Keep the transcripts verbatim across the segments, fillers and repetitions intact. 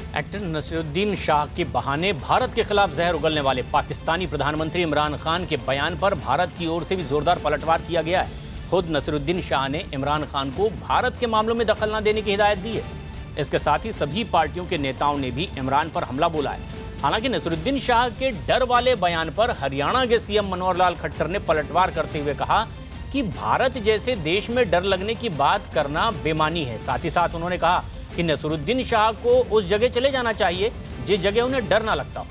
Actor Naseeruddin Shah के बहाने भारत के खिलाफ जहर उगलने वाले पाकिस्तानी प्रधानमंत्री इमरान खान के बयान पर भारत की ओर से भी जोरदार पलटवार किया गया है। खुद नसीरुद्दीन शाह ने इमरान खान को भारत के मामलों में दखल न देने की हिदायत दी है। इसके साथ ही सभी पार्टियों के नेताओं ने भी इमरान पर हमला बोला है। हालांकि नसीरुद्दीन शाह के डर वाले बयान पर हरियाणा के सीएम मनोहर लाल खट्टर ने पलटवार करते हुए कहा कि भारत जैसे देश में डर लगने की बात करना बेमानी है। साथ ही साथ उन्होंने कहा कि नसीरुद्दीन शाह को उस जगह चले जाना चाहिए जिस जगह उन्हें डर ना लगता हो।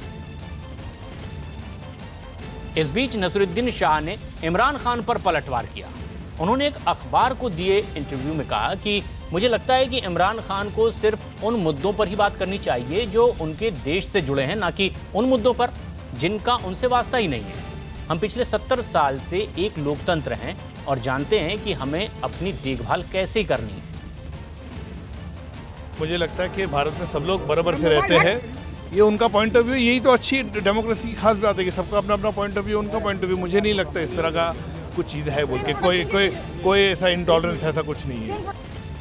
इस बीच नसीरुद्दीन शाह ने इमरान खान पर पलटवार किया। उन्होंने एक अखबार को दिए इंटरव्यू में कहा कि मुझे लगता है कि इमरान खान को सिर्फ उन मुद्दों पर ही बात करनी चाहिए जो उनके देश से जुड़े हैं, ना कि उन मुद्दों पर जिनका उनसे वास्ता ही नहीं है। हम पिछले सत्तर साल से एक लोकतंत्र हैं और जानते हैं कि हमें अपनी देखभाल कैसे करनी है। मुझे लगता है कि भारत में सब लोग बराबर से रहते हैं, ये उनका पॉइंट ऑफ व्यू, यही तो अच्छी डेमोक्रेसी की खास बात है कि सबका अपना अपना पॉइंट ऑफ व्यू, उनका पॉइंट ऑफ व्यू। मुझे नहीं लगता इस तरह का कुछ चीज़ है बोल के कोई कोई कोई ऐसा इंटॉलरेंस ऐसा कुछ नहीं है।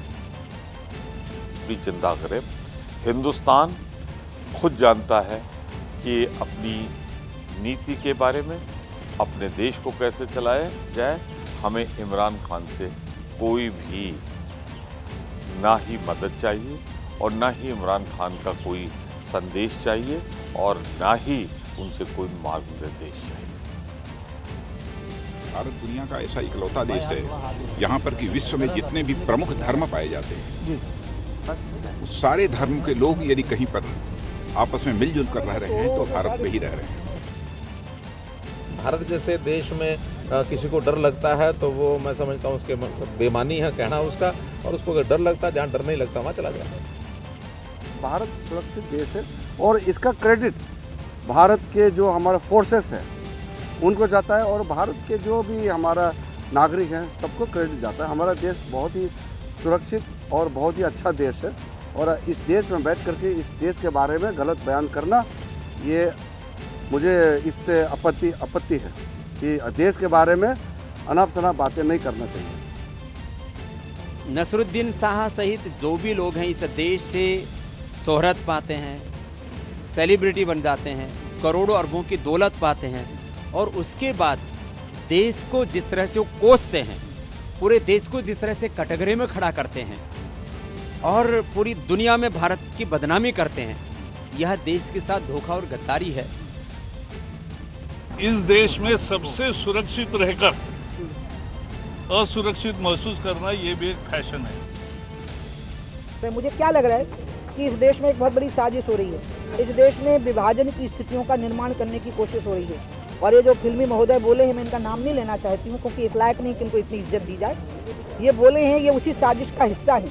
भी चिंता करें, हिंदुस्तान खुद जानता है कि अपनी नीति के बारे में, अपने देश को कैसे चलाया जाए। हमें इमरान खान से कोई भी ना ही मदद चाहिए और ना ही इमरान खान का कोई संदेश चाहिए और ना ही उनसे कोई मार्गनिर्देश चाहिए। भारत दुनिया का ऐसा इकलौता देश है यहाँ पर कि विश्व में जितने भी प्रमुख धर्म पाए जाते हैं, सारे धर्म के लोग यदि कहीं पर आपस में मिलजुल कर रह रहे हैं तो भारत में ही रह रहे हैं। भारत जैसे देश में आ, किसी को डर लगता है तो वो मैं समझता हूँ उसके बेमानी है कहना उसका, और उसको अगर डर लगता है, जहाँ डर नहीं लगता वहाँ चला जाए। भारत सुरक्षित देश है और इसका क्रेडिट भारत के जो हमारे फोर्सेस हैं उनको जाता है और भारत के जो भी हमारा नागरिक हैं सबको क्रेडिट जाता है। हमारा देश बहुत ही सुरक्षित और बहुत ही अच्छा देश है और इस देश में बैठ करके इस देश के बारे में गलत बयान करना, ये मुझे इससे आपत्ति आपत्ति है कि देश के बारे में अनाप शनाप बातें नहीं करना चाहिए। नसीरुद्दीन शाह सहित जो भी लोग हैं इस देश से शोहरत पाते हैं, सेलिब्रिटी बन जाते हैं, करोड़ों अरबों की दौलत पाते हैं और उसके बाद देश को जिस तरह से वो कोसते हैं, पूरे देश को जिस तरह से कटघरे में खड़ा करते हैं और पूरी दुनिया में भारत की बदनामी करते हैं, यह देश के साथ धोखा और गद्दारी है। इस देश में सबसे सुरक्षित रहकर असुरक्षित महसूस करना ये भी एक फैशन है। तो मुझे क्या लग रहा है कि इस देश में एक बहुत बड़ी साजिश हो रही है। इस देश में विभाजन की स्थितियों का निर्माण करने की कोशिश हो रही है और ये जो फिल्मी महोदय बोले हैं, मैं इनका नाम नहीं लेना चाहती हूँ क्योंकि इस लायक नहीं कि इनको इतनी इज्जत दी जाए। ये बोले हैं, ये उसी साजिश का हिस्सा है।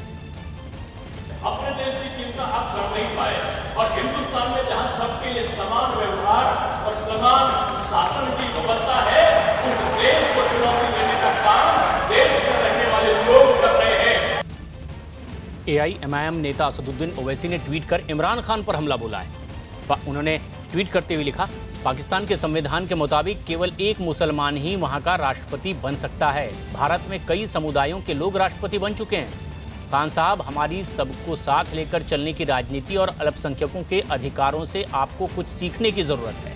अपने देश की चिंता आप कर नहीं पाए और हिंदुस्तान में जहां सबके लिए समान व्यवहार और समान शासन की व्यवस्था है, उस देश को चुनौती देने का काम देश में रहने वाले लोग कर रहे हैं। एआईएमआईएम नेता असदुद्दीन ओवैसी ने ट्वीट कर इमरान खान पर हमला बोला है। उन्होंने ट्वीट करते हुए लिखा, पाकिस्तान के संविधान के मुताबिक केवल एक मुसलमान ही वहां का राष्ट्रपति बन सकता है। भारत में कई समुदायों के लोग राष्ट्रपति बन चुके हैं। खान साहब, हमारी सबको साथ लेकर चलने की राजनीति और अल्पसंख्यकों के अधिकारों से आपको कुछ सीखने की जरूरत है।